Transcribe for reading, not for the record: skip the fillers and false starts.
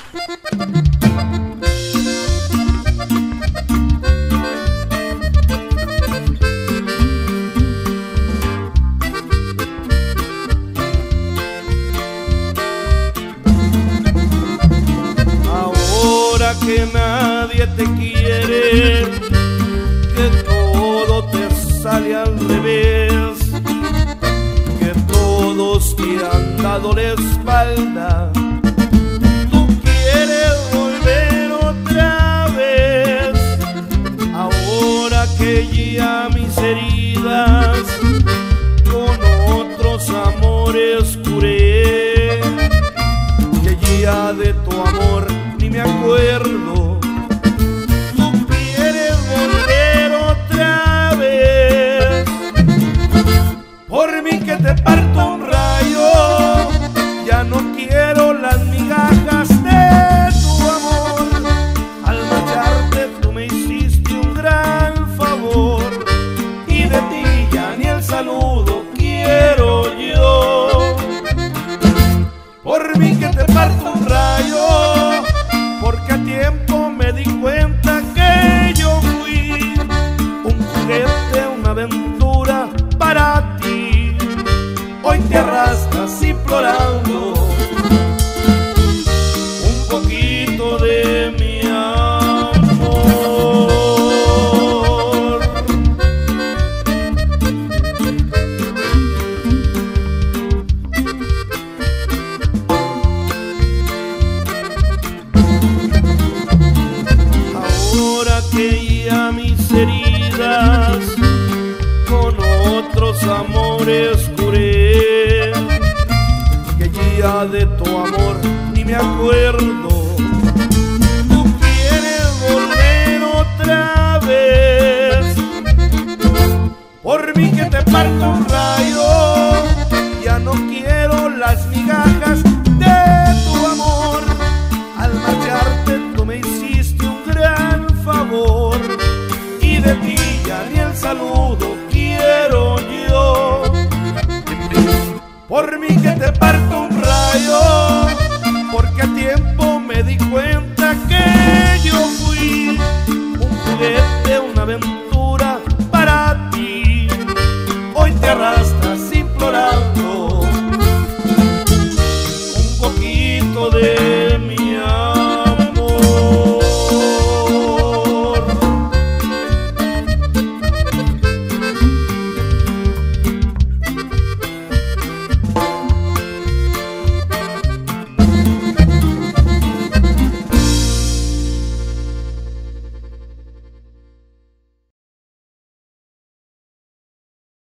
Ahora que nadie te quiere, que todo te sale al revés, que todos te han dado la espalda, tú quieres volver otra vez. Ahora que ya mis heridas con otros amores curé, que ya de tu amor ni me acuerdo, tú quieres volver otra vez. Por mí que te parto un rayo, ya no quiero las migajas de tu amor. Al marcharte tú me hiciste un gran favor, y de ti ya ni el saludo quiero yo. Por mí que te parto un rayo, porque a tiempo me di cuenta que yo fui un juguete, una aventura para ti. Hoy te arrastras implorando un poquito de mi amor. Ahora que ya mis heridas con otros amores curé, que ya de tu amor ni me acuerdo, tú quieres volver otra vez. Por mí que te parto un rayo, ya no quiero las migajas de tu amor. Al marcharte tú me hiciste un gran favor, y de ti ya ni el saludo quiero yo. Por mí que te parto un rayo, porque a tiempo me di cuenta que yo fui un juguete, una aventura para ti. Hoy te arrastras implorando un poquito de